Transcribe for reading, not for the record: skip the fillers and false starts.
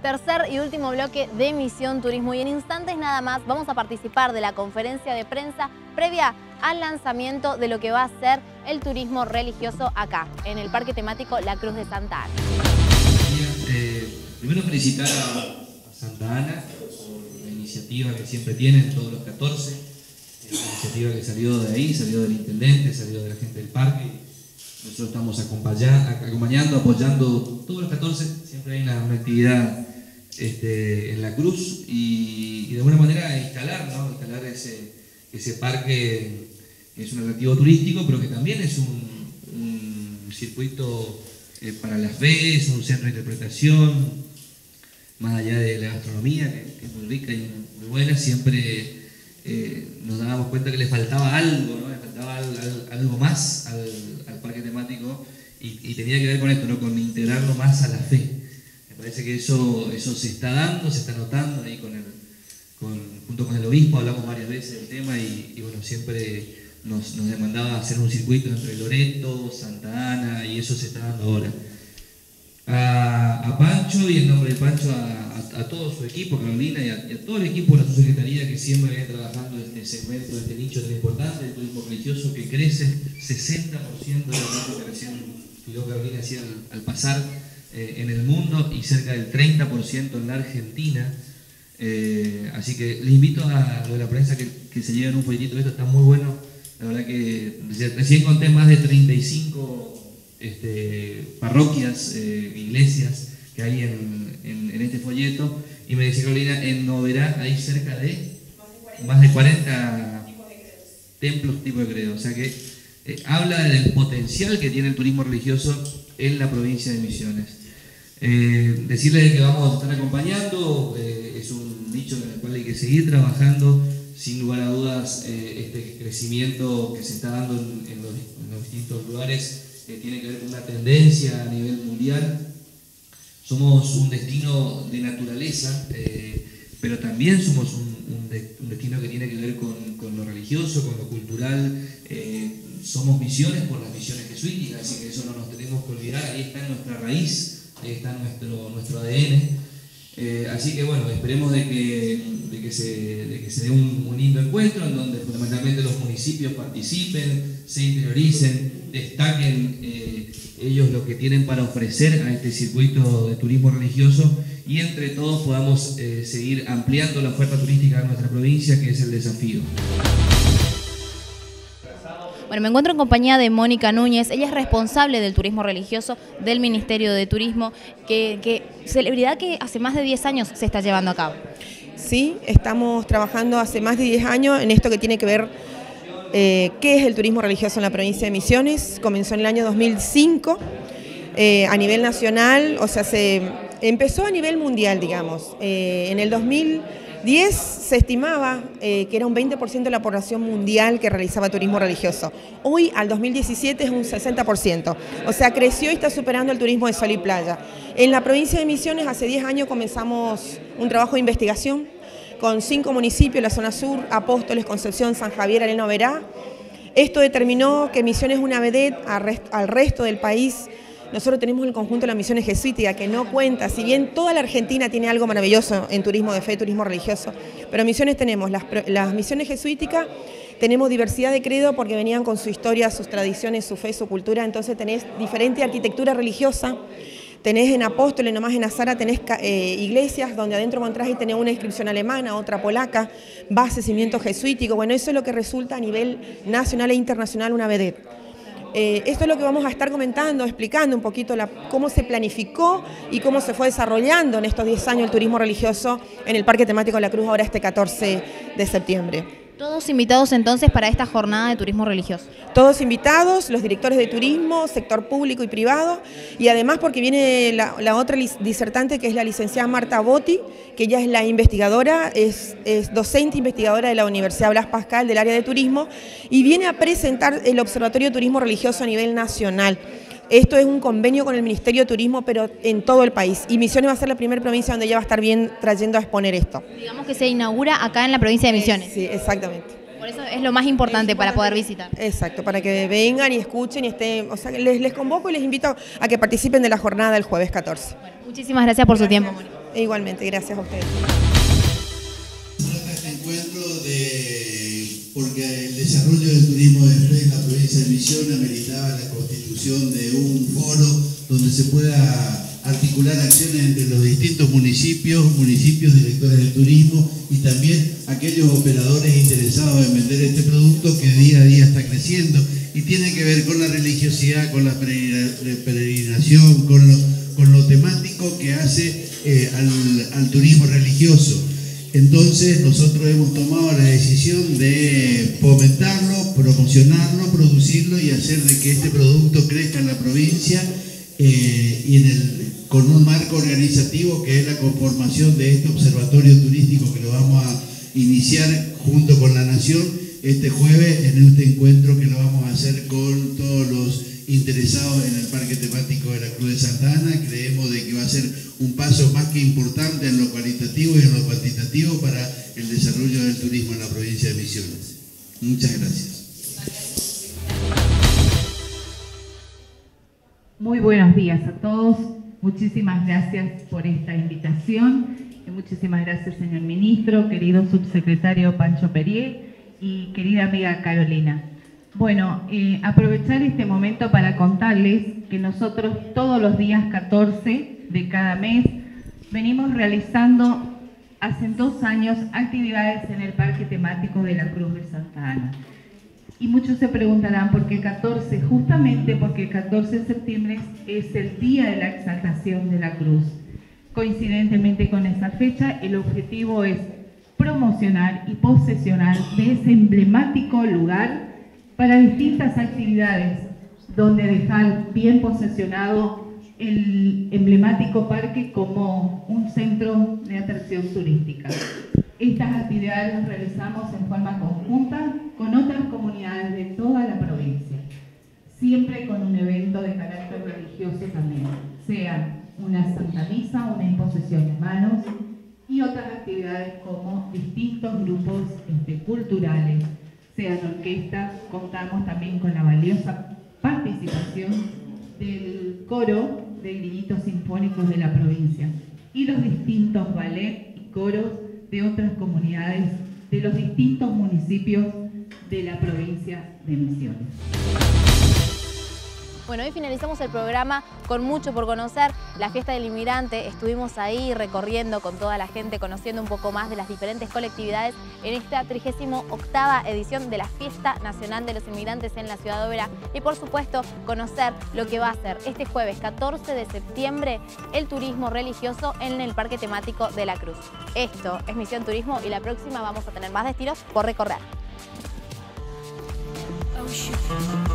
Tercer y último bloque de Misión Turismo, y en instantes nada más vamos a participar de la conferencia de prensa previa al lanzamiento de lo que va a ser el turismo religioso acá, en el parque temático La Cruz de Santa Ana. Primero felicitar a Santa Ana por la iniciativa que siempre tienen todos los 14, la iniciativa que salió de ahí, salió del intendente, salió de la gente del parque. Nosotros estamos acompañando, apoyando todos los 14, siempre hay una actividad en la Cruz y de alguna manera instalar ese parque, que es un atractivo turístico, pero que también es un circuito para la fe, es un centro de interpretación, más allá de la gastronomía, que es muy rica y muy buena. Siempre nos dábamos cuenta que le faltaba algo, ¿no? Le faltaba algo más al parque temático y tenía que ver con esto, ¿no? Con integrarlo más a la fe. Me parece que eso se está dando, se está notando ahí junto con el obispo, hablamos varias veces del tema y bueno, siempre nos demandaba hacer un circuito entre Loreto, Santa Ana, y eso se está dando ahora. A Pancho, y en nombre de Pancho a todo su equipo, Carolina, y a todo el equipo de la subsecretaría que siempre viene trabajando en este segmento, este nicho tan importante, el turismo religioso, que crece 60% de lo que recién tiró Carolina así al pasar en el mundo, y cerca del 30% en la Argentina. Así que les invito a lo de la prensa que se lleven un folletito de esto, está muy bueno. La verdad que recién conté más de 35 parroquias, iglesias que hay en este folleto, y me decía Carolina, en Noverá hay cerca de más de 40 templos tipo de credo, o sea que habla del potencial que tiene el turismo religioso en la provincia de Misiones. Decirles que vamos a estar acompañando, es un nicho en el cual hay que seguir trabajando, sin lugar a dudas. Este crecimiento que se está dando en los distintos lugares tiene que ver con una tendencia a nivel mundial. Somos un destino de naturaleza, pero también somos un destino que tiene que ver con lo religioso, con lo cultural. Somos misiones por las misiones jesuíticas, así que eso no nos tenemos que olvidar. Ahí está nuestra raíz, ahí está nuestro ADN. Así que bueno, esperemos de que se dé un lindo encuentro en donde fundamentalmente los municipios participen, se interioricen, destaquen ellos lo que tienen para ofrecer a este circuito de turismo religioso, y entre todos podamos seguir ampliando la oferta turística de nuestra provincia, que es el desafío. Bueno, me encuentro en compañía de Mónica Núñez. Ella es responsable del turismo religioso del Ministerio de Turismo, celebridad que hace más de 10 años se está llevando a cabo. Sí, estamos trabajando hace más de 10 años en esto que tiene que ver qué es el turismo religioso en la provincia de Misiones. Comenzó en el año 2005 a nivel nacional, o sea, se empezó a nivel mundial, digamos. En el 2010 se estimaba que era un 20% de la población mundial que realizaba turismo religioso. Hoy, al 2017, es un 60%. O sea, creció y está superando el turismo de sol y playa. En la provincia de Misiones, hace 10 años comenzamos un trabajo de investigación con 5 municipios, la zona sur: Apóstoles, Concepción, San Javier, Arena, Oberá. Esto determinó que Misiones es una vedette al resto del país. Nosotros tenemos el conjunto de las misiones jesuíticas, que no cuenta, si bien toda la Argentina tiene algo maravilloso en turismo de fe, turismo religioso, pero en Misiones tenemos las misiones jesuíticas, tenemos diversidad de credo porque venían con su historia, sus tradiciones, su fe, su cultura. Entonces tenés diferente arquitectura religiosa. Tenés en Apóstoles, nomás en Azara, tenés iglesias donde adentro encontrás y tenés una inscripción alemana, otra polaca, base, cimiento jesuítico. Bueno, eso es lo que resulta a nivel nacional e internacional una vedette. Esto es lo que vamos a estar comentando, explicando un poquito cómo se planificó y cómo se fue desarrollando en estos 10 años el turismo religioso en el Parque Temático La Cruz, ahora este 14 de septiembre. Todos invitados entonces para esta jornada de turismo religioso. Todos invitados, los directores de turismo, sector público y privado, y además porque viene la otra disertante, que es la licenciada Marta Botti, que ella es la investigadora, es docente investigadora de la Universidad Blas Pascal del área de turismo, y viene a presentar el Observatorio de Turismo Religioso a nivel nacional. Esto es un convenio con el Ministerio de Turismo, pero en todo el país. Y Misiones va a ser la primera provincia donde ella va a estar bien trayendo a exponer esto. Digamos que se inaugura acá en la provincia de Misiones. Sí, exactamente. Por eso es lo más importante para poder visitar. Exacto, para que vengan y escuchen y estén. O sea, les convoco y les invito a que participen de la jornada del jueves 14. Bueno, muchísimas gracias por su tiempo, Mónica. igualmente, gracias a ustedes. Este encuentro porque el desarrollo del turismo en la provincia de Misiones ameritaba la constitución de un foro donde se pueda articular acciones entre los distintos municipios, directores de turismo y también aquellos operadores interesados en vender este producto que día a día está creciendo y tiene que ver con la religiosidad, con la peregrinación, con lo temático que hace al turismo religioso. Entonces nosotros hemos tomado la decisión de fomentarlo, promocionarlo, producirlo y hacer de que este producto crezca en la provincia con un marco organizativo que es la conformación de este observatorio turístico que lo vamos a iniciar junto con la Nación este jueves en este encuentro que lo vamos a hacer con todos los interesados en el parque temático de la Cruz de Santa Ana. Creemos de que va a ser un paso más que importante en lo cualitativo y en lo cuantitativo para el desarrollo del turismo en la provincia de Misiones. Muchas gracias. Muy buenos días a todos. Muchísimas gracias por esta invitación. Y muchísimas gracias, señor ministro, querido subsecretario Pancho Perier y querida amiga Carolina. Bueno, aprovechar este momento para contarles que nosotros todos los días 14 de cada mes venimos realizando hace 2 años actividades en el Parque Temático de la Cruz de Santa Ana. Y muchos se preguntarán por qué 14, justamente porque el 14 de septiembre es el día de la exaltación de la cruz. Coincidentemente con esa fecha, el objetivo es promocionar y posesionar de ese emblemático lugar para distintas actividades, donde dejar bien posesionado el emblemático parque como un centro de atracción turística. Estas actividades las realizamos en forma conjunta con otras comunidades de toda la provincia, siempre con un evento de carácter religioso también, sea una Santa Misa, una imposición de manos y otras actividades como distintos grupos culturales, sean orquestas. Contamos también con la valiosa participación del coro de grillitos sinfónicos de la provincia y los distintos ballet y coros de otras comunidades de los distintos municipios de la provincia de Misiones. Bueno, hoy finalizamos el programa con mucho por conocer, la Fiesta del Inmigrante. Estuvimos ahí recorriendo con toda la gente, conociendo un poco más de las diferentes colectividades en esta 38ª edición de la Fiesta Nacional de los Inmigrantes en la Ciudad de Oberá. Y por supuesto, conocer lo que va a ser este jueves 14 de septiembre el turismo religioso en el Parque Temático de la Cruz. Esto es Misión Turismo y la próxima vamos a tener más destinos por recorrer. Oh,